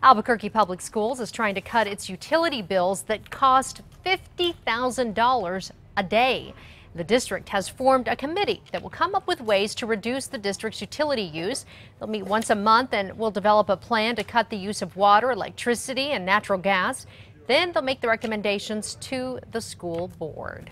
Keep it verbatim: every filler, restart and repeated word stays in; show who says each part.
Speaker 1: Albuquerque Public Schools is trying to cut its utility bills that cost fifty thousand dollars a day. The district has formed a committee that will come up with ways to reduce the district's utility use. They'll meet once a month and will develop a plan to cut the use of water, electricity, and natural gas. Then they'll make the recommendations to the school board.